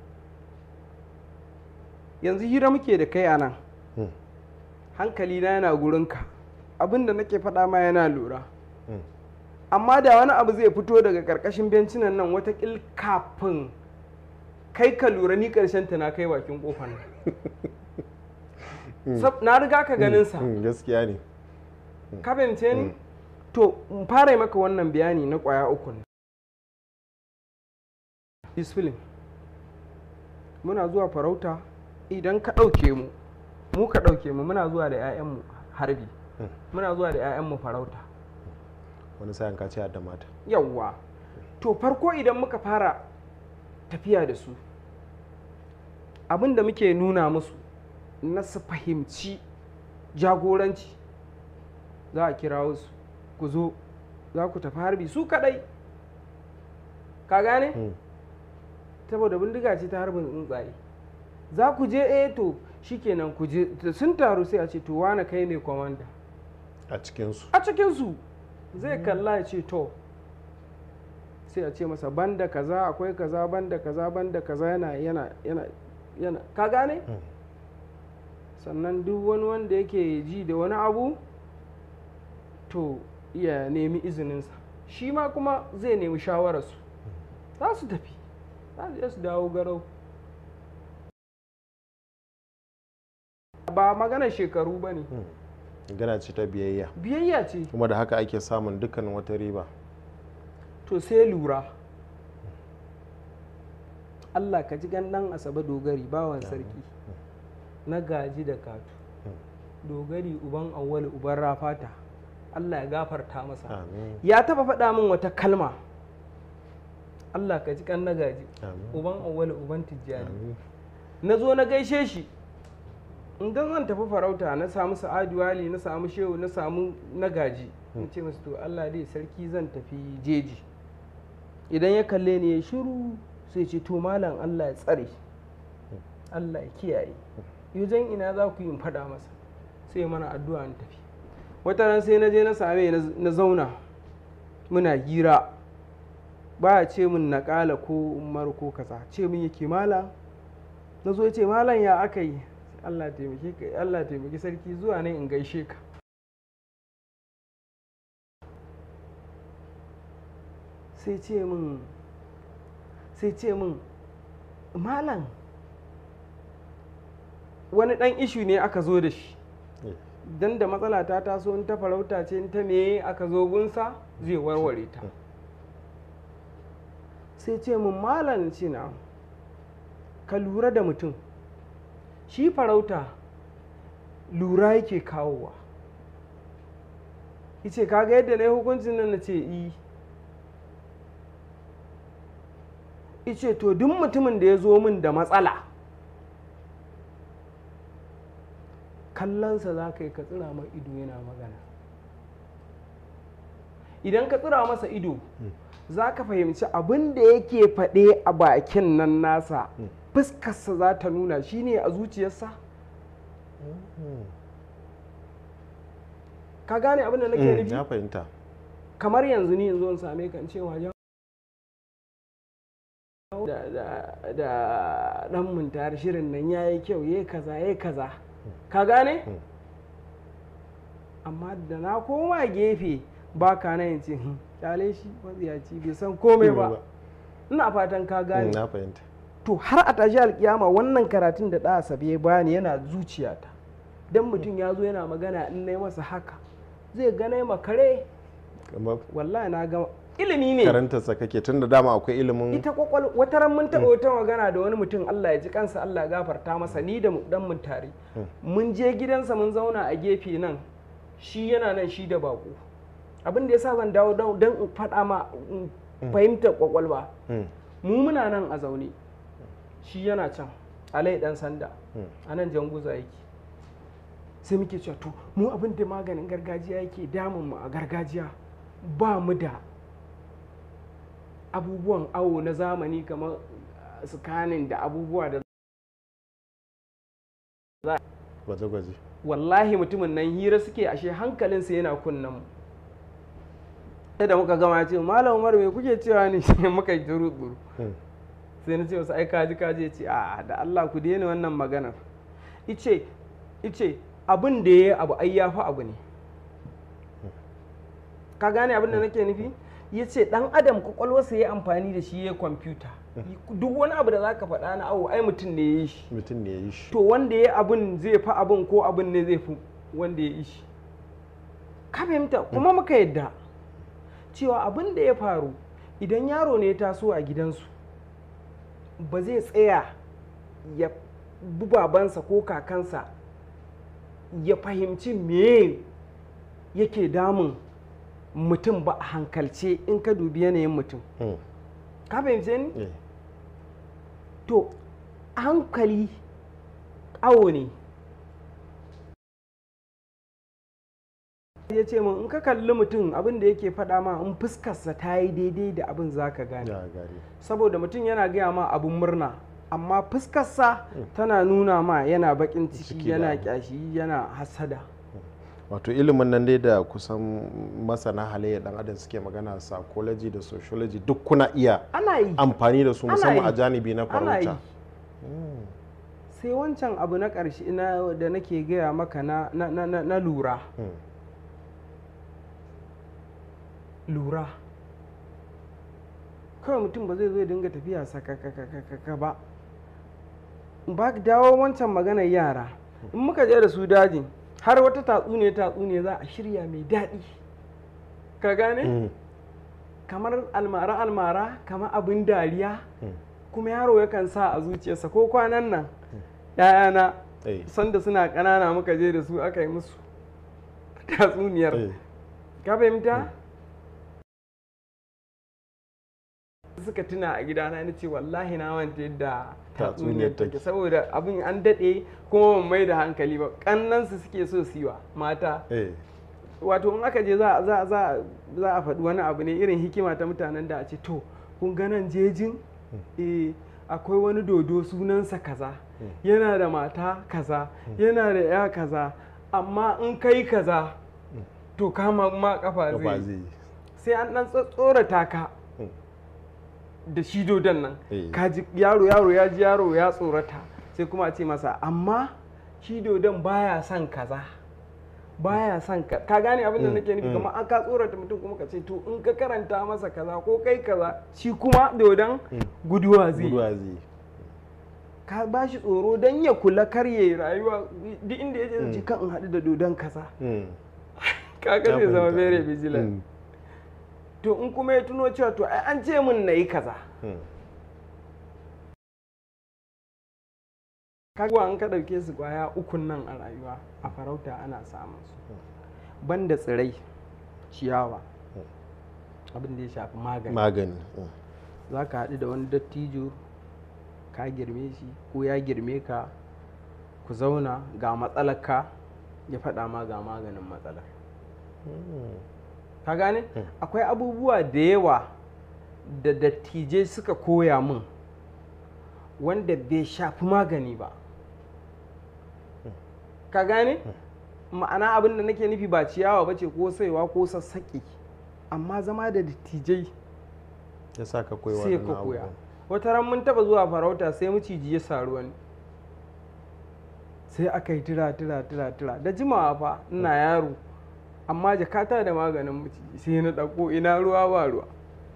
Yanzu hira muke da kai a nan, hankali na yana gurinka, abinda nake faɗa ma yana lura. Amma da wani abu zai fito daga ƙarƙashin bencinan nan watakil kafin kai ka lura ni ƙarshen ta na kai bakin ƙofar nan. Na riga ka ganin sa. Gaskiya ne. Ka fahimce ni? To, in fara maka wannan bayani na ƙwaya uku ne. Discipline. Muna zuwa farauta idan ka ɗauke mu ka ɗauke mu muna zuwa da 'ya'yanmu harbi. Muna zuwa da 'ya'yanmu farauta. Wani sa'in ka ce da mata. Yawwa. To farko idan muka fara tafiya da su, abin da muke nuna musu na su fahimci jagoranci, za a kira su ku zo za ku tafi harbi su kadai, ka gane? Saboda bindiga ce ta harbin tsuntsaye. Za ku je to shikenan ku je, sun taru sai a ce to wane kai ne kwamanda a cikinsu. Zai kalla ya ce to, sai a ce masa banda kaza akwai kaza, banda kaza banda kaza, yana ka gane? Sannan duk wani wanda yake ji da wani abu to ya nemi izininsa, shi ma kuma zai nemi shawararsu, za su tafi, za su je su dawo garau. Ba maganar shekaru ba ne. Magana ce ta biyayya. Biyayya ce. Kuma da haka ake samun dukkan wata riba. To sai lura. Allah ka ji gandan Asabe Dogari bawan sarki na gaji da katu. Dogari uban Awwalu uban Rafata, Allah ya gafarta masa. Ya taba faɗa min wata kalma. Allah ka ji kan na gaji uban Awwalu uban Tijjani. Na zo na gaishe shi. Idan zan tafi farauta na samu Sa'adu Wali, na samu Shehu, na samu na gaji, in ce musu to Allah dai sarki zan tafi jeji. Idan ya kalle ni ya shiru sai ce to malam Allah ya tsare, Allah ya kiyaye. Yujan ina za ku yi in faɗa masa, sai mana addu'a in tafi. Wata ran sai na je na same na zauna muna hira, baya ce min nakala ko umar ko kaza, ce min yake malam. Na zo ya ce malam ya aka yi, Allah taimake sarki zuwa ne in gaishe ka. Sai ce min malam wani dan ishu ne aka zo da shi, dan da matsala ta taso in ta farauta ce in ta meye aka zo gunsa zai warware ta. Sai ce min malam ce na ka lura da mutum, shi farauta lura yake kawowa. Ice kaga yadda na yi hukuncin nan na ce i. Ice to duk mutumin da ya zo min da matsala kallonsa za ka yi ka tsira mai ido yana magana. Idan ka tsira masa ido za ka fahimci abin da yake faɗe a bakin nan nasa fuskarsa za ta nuna shi ne a zuciyarsa. ka gane abin da nake nufi? Na fahimta. Kamar yanzu ni yanzu in same ka in ce wajen da dan mun tare shirin nan yayi kyau yayi kaza ka gane? Amma da na koma gefe ba ka na yin ce kyale shi matsiyaci bai san komai ba. Ina fatan ka gane. Na fahimta. To har a tashi alkiyama wannan karatun da ɗa Asabe ya bani yana zuciyata. Dan mutum ya zo yana magana in nayi masa haka zai gane makare. Wallahi na ga ilimi ne. Karantarsa kake tun da dama akwai ilimin. Ita kwakwal wata ran mun taɓa wata magana da wani mutum Allah ya ji kansa Allah ya gafarta masa ni da dan mun tare. Mun je gidansa mun zauna a gefe nan shi yana nan shi da bako. Abin da yasa zan dawo don in faɗa ma fahimtar kwakwalwa. Mu muna nan a zaune. Shi yana can alai dan sanda a nan janguza yake. Sai muke cewa to mu abin da maganin gargajiya yake damun mu a gargajiya ba mu da abubuwan awo na zamani kamar scanning da abubuwa da gwaje-gwaje. Wallahi mutumin nan hira suke ashe hankalinsa yana kunnan mu. Sai da muka gama ce Malam Umar me kuke cewa ne sai muka yi duru sai na ce wasu ai kaji ya ce a da Allah ku daina wannan maganar. Ice abin da ya abu ai ya fi abu ne. Ka gane abin da nake nufi? Ya ce ɗan adam kwakwalwarsa ya amfani da shi ya kwamfuta. Duk wani abu da za ka faɗa na awo ai mutum ne ya yi shi. Mutum ne ya yi shi. To wanda ya abin zai fi abin ko abin ne zai fi wanda ya yi shi. Ka fahimta kuma muka yadda cewa abin da ya faru idan yaro ne ya taso a gidansu ba zai tsaya ya bi babansa ko kakansa ya fahimci me yake damun mutum ba a hankalce in ka dubi yanayin mutum. Ka fahimce ni? To hankali awo ne. Ya ce min in ka kalli mutum abin da yake faɗa ma in fuskarsa ta yi daidai da abin za ka gane. Saboda mutum yana gaya ma abin murna amma fuskarsa tana nuna ma yana baƙin ciki yana ƙyashi yana hasada. Wato ilimin nan dai da kusan masana halayyar dan adam suke magana psychology da sociology duk kuna iya amfani da su musamman a janibi na farauta. Sai wancan abu na ƙarshe da nake gaya maka na lura. Lura kawai mutum ba zai zo ya dinga tafiya sakakakaka ba. Ba dawo wancan maganar yara in muka je da su dajin har wata tatsuniya za a shirya mai daɗi. Ka gane? Kamar almara kamar abin dariya kuma yaro yakan sa a zuciyarsa ko kwanan nan ‘ya'yana sanda suna ƙanana muka je da su aka yi musu tatsuniyar. Ka fahimta? Suka tuna a gidana na ce wallahi na wanta yadda tatsuniyar take saboda abin an daɗe kuma ban mai da hankali ba ƙannansu suke so su yi wa mata. Wato in aka je za a faɗi wani abu ne irin hikima ta mutanen da a ce to kun ga nan jejin akwai wani dodo sunansa kaza yana da mata kaza yana da ya kaza amma in kai kaza to kama ma kafa zai sai an ɗan tsorata ka da shi dodon nan kaji yaro ya ji yaro ya tsorata sai kuma a ce masa amma shi dodon baya son kaza baya son ka gane abin da nake nufi kamar an ka tsorata mutum kuma ka ce to in ka karanta masa kaza ko kai kaza shi kuma dodon guduwa zai ka ba shi tsoro don ya kula karye rayuwa duk inda ya je kan in haɗu da dodon kaza kaga zai zama very vigilant. To in kuma ya tuno cewa to ai an ce min na yi kaza. Kaga an ka ɗauke su kwaya ukun nan a rayuwa a farauta ana samun su. Banda tsirai, ciyawa, abin da ya shafi magani. Za ka haɗu da wani dattijo ka girme shi ko ya girme ka ku zauna ga matsalarka ya faɗa ma ga maganin matsalar. Ka gane? Akwai abubuwa da yawa da dattijai suka koya min wanda bai shafi magani ba. ka gane ma'ana abin da nake nufi ba ciyawa ba ce ko saiwa ko sassaƙi, amma zama da dattijai ya sa ka koyi sai ka koya. Wata ran mun taba zuwa farauta sai maciji ya saru wani, sai aka yi tira da jimawa fa ina yaro, amma jakata da maganin maciji sai na ɗauko ina ruwa ba ruwa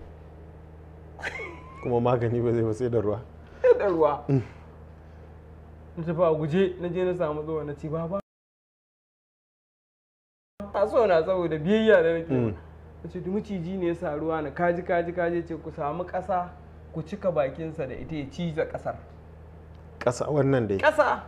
kuma magani ba zai ba sai da ruwa. da ruwa na tafi a guje na je na samu zuwa na ci baba a so na saboda biyayya da nake na ce maciji ne ya sa ruwa na kaji ce ku samu ƙasa ku cika bakinsa da ita ya ciza ƙasar. Ƙasa wannan dai ƙasa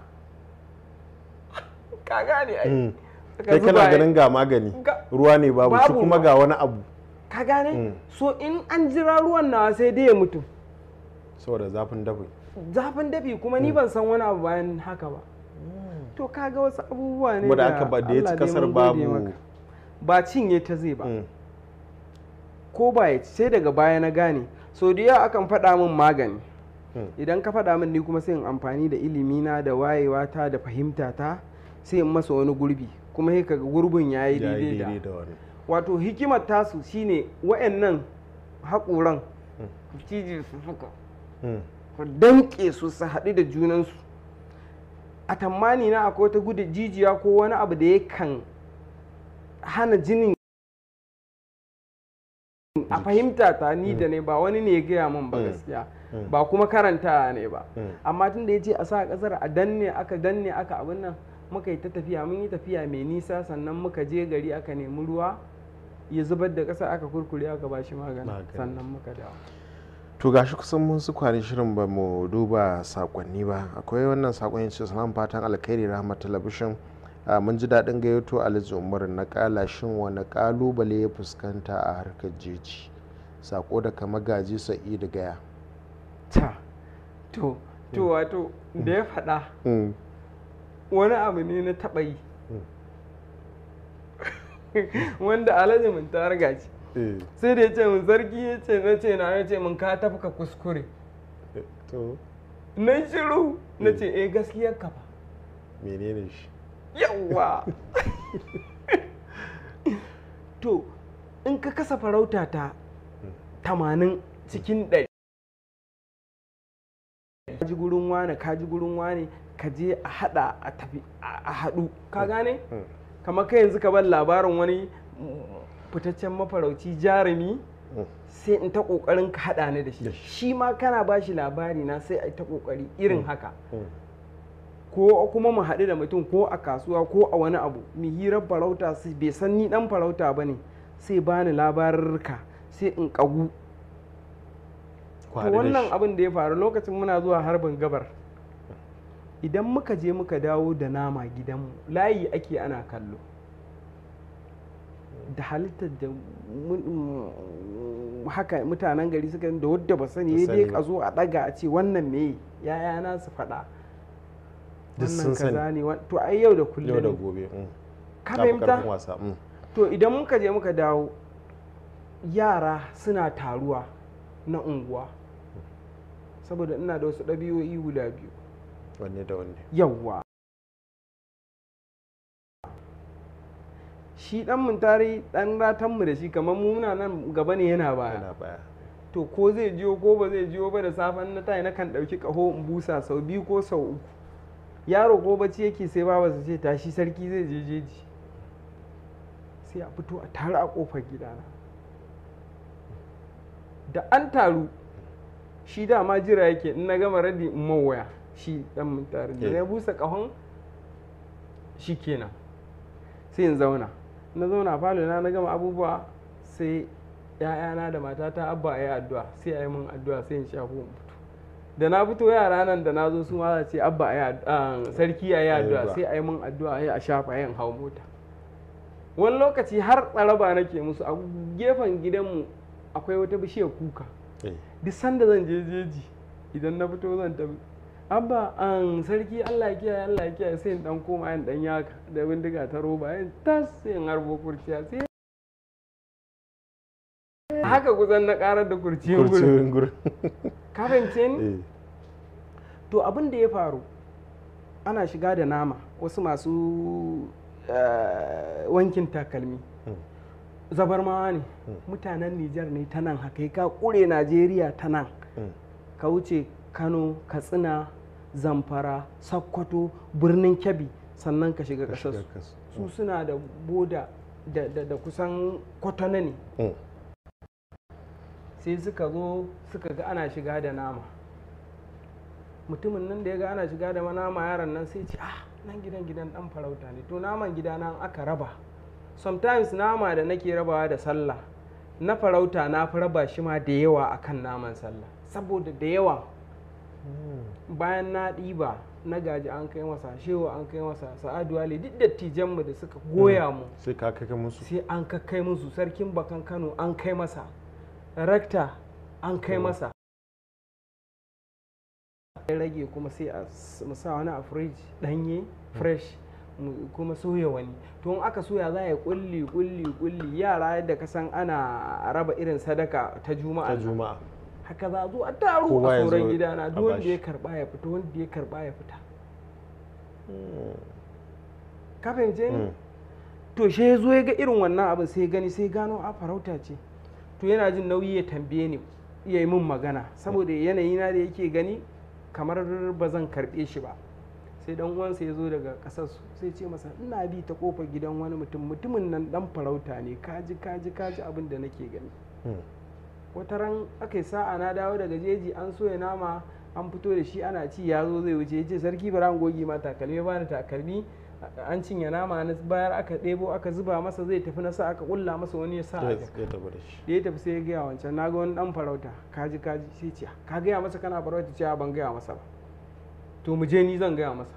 ka gane ai kai kana ganin ga magani ruwa ne babu shi kuma ga wani abu ka gane so in an jira ruwan nawa sai dai ya mutu saboda zafin dafi kuma ni ban san wani abu bayan haka ba. To kaga wasu abubuwa ne da aka ba da ya ci kasar babu ba cinye ta zai ba ko ba ya ci sai daga baya na gane. So da yawa akan faɗa min magani idan ka faɗa min ni kuma sai in amfani da ilimina da wayewa ta da fahimta ta sai in masa wani gurbi kuma sai kaga gurbin yayi daidai da wani. Wato hikimar tasu shine wayannan haƙoran cije su haka ku danƙe su su haɗu da junansu. A tammani na akwai wata gudu jijiya ko wani abu da yakan hana jinin a fahimta ta ni da ne ba wani ne ya gaya min ba gaskiya ba kuma karanta ne ba amma tun da ya ce a sa kasar a danne aka abin nan muka yi ta tafiya mun yi tafiya mai nisa sannan muka je gari aka nemi ruwa ya zubar da ƙasa aka kurkure aka ba shi magani sannan muka dawo. To gashi kusan mun su kwani shirin ba mu duba sakonni ba. Akwai wannan sakon yace salam fatan alkhairi rahmat talabishin mun ji daɗin gayyato Alhaji Umarun nakala shin wani kalubale ya fuskanta a harkar jeji. Sako daga magaji Sa'idu Gaya. To wato da ya faɗa wani abu ne na taɓa yi wanda Alhaji mun ta gaji sai da ya ce mun sarki ya ce mun ka tafi ka kuskure na shiru na ce gaskiyar ka fa menene shi yawwa to in ka kasa farauta ta 80 cikin 100 kaji gurin wane ka je a hada a tafi a hadu ka gane kamar kai yanzu ka bar labarin wani fitaccen mafarauci jarumi sai in ta kokarin ka hada ni da shi ma kana ba shi labari na sai a ta kokari irin haka ko kuma mu haɗu da mutum ko a kasuwa ko a wani abu mu hirar farauta sai bai san ni dan farauta bane sai bani labarurka sai in kagu to wannan abin da ya faru lokacin muna zuwa harbin gabar idan muka je muka dawo da nama gidanmu layi ake ana kallo da halittar da haka mutanen gari suka da wadda ba sani ya dai ka zo a daga a ce wannan me yaya na su faɗa wannan kaza ne to ai yau da kullum yau da gobe ka fahimta to idan muka je muka dawo yara suna taruwa na unguwa saboda ina da wasu ɗabi'o'i guda biyu wanne da wanne yawwa shi dan mun tare dan ratan mu da shi kamar mu muna nan gaba ne yana baya to ko zai jiyo ko ba zai jiyo ba da safan na tayi na kan dauki kaho in busa sau 2 ko sau 3 yaro ko bacci yake sai baba su ce tashi sarki zai je jeji sai a fito a tare a kofar gidana da an taru shi dama jira yake in na gama radi in mawaya shi dan mun tare da ya busa kahon shi kenan sai in zauna na zauna falo na gama abubuwa sai ‘ya'yana da matata abba ya yi addu'a sai a yi min addu'a sai in shafo in fito da na fito yara nan da na zo su ma ce abba ya sarki ya yi addu'a sai a yi min addu'a ya a shafa yin hau mota wani lokaci har tsaraba nake musu a gefen gidanmu akwai wata bishiyar kuka duk sanda zan je jeji idan na fito zan tafi abba sarki Allah ya kiyaye sai in dan koma yin dan yaka da bindiga ta roba yin tas sai in harbo kurciya sai haka kusan na karar da kurciyin gurin ka fahimce ni to abin da ya faru ana shiga da nama, wasu masu wankin takalmi zabarmawa ne, mutanen Nijar ne ta nan haka ka kure Najeriya ta nan ka wuce Kano, Katsina, Zamfara, Sokoto, birnin Kebbi, sannan ka shiga ƙasar su suna da boda da kusan kwatana ne. Sai suka zo suka ga ana shiga da nama, mutumin nan da ya ga ana shiga da nama, yaron nan sai ce nan gidan dan farauta ne. To naman gida nan aka raba, sometimes nama da nake rabawa da sallah na farauta na fi raba shi ma da yawa akan naman sallah, saboda da yawa bayan na ɗiba na gaji an kai masa, shewa an kai masa, Sa'adu Ali, duk dattijanmu da suka goya mu sai ka kai musu, sai an kai musu, sarkin bakan Kano an kai masa, rakta an kai masa. Ya rage kuma sai a musa wani a fridge danye fresh, kuma soya wani. To in aka soya za a yi kulli yara yadda ka san ana raba irin sadaka ta juma'a haka za a zo a taro a sauran gidana, duk wanda ya karba ya fita, wanda ya karba ya fita. Ka fahimce ni? To shi ya zo ya ga irin wannan abin, sai gani, sai gano a farauta ce. To yana jin nauyi ya tambaye ni, iya yi min magana, saboda yanayi na da yake gani kamar ba zan karbe shi ba. Sai dan uwansa ya zo daga kasar su, sai ce masa ina bi ta kofar gidan wani mutumin nan dan farauta ne, kaji abin da nake gani. Wata ran aka yi sa'a na dawo daga jeji, an soya nama an fito da shi ana ci, ya zo zai wuce, ya ce sarki bara an goge ma takalmi, ya bani takalmi, an cinye nama na bayar, aka ɗebo aka zuba masa, zai tafi na sa aka kulla masa wani ya sa a jaka. Da ya tafi sai ya gaya wancan, na ga wani dan farauta, kaji sai ce ka gaya masa kana farauta? Ce ban gaya masa ba. To mu je, ni zan gaya masa.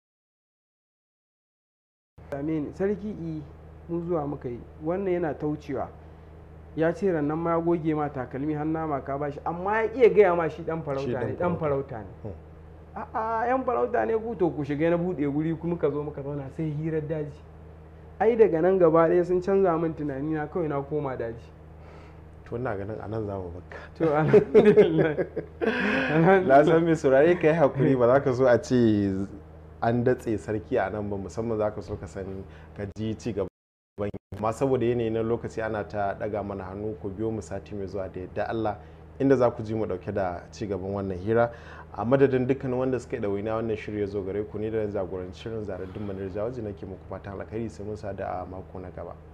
Same ni, sarki mun zuwa muka yi, wannan yana taucewa, ya ce rannan ma ya goge ma takalmi har nama ka bashi, amma ya iya gaya ma shi dan farauta ne. A'a yan farauta ne ku, to ku shiga, na bude guri kuma ka zo muka zauna sai hirar daji. Ai daga nan gaba ɗaya sun canza min tunani na, kawai na koma daji. To ina ganin anan za mu baka. To alhamdulillah. Na san mai saurare kai hakuri, ba za ka so a ce an datse sarki a nan ba, musamman za ka so ka sani ka ji ci gaba. Amma saboda yanayi na lokaci ana ta daga mana hannu, ku biyo mu sati mai zuwa da yadda Allah, inda za ku ji mu dauke da ci gaban wannan hira. A madadin dukkanin wanda suka yi ɗawainiya wannan shirya zo gare ku, ne da jagorancin shirin Zahraddeen Manir Jawaji nake muku fatan alkhairi, sai mun sada a mako na gaba.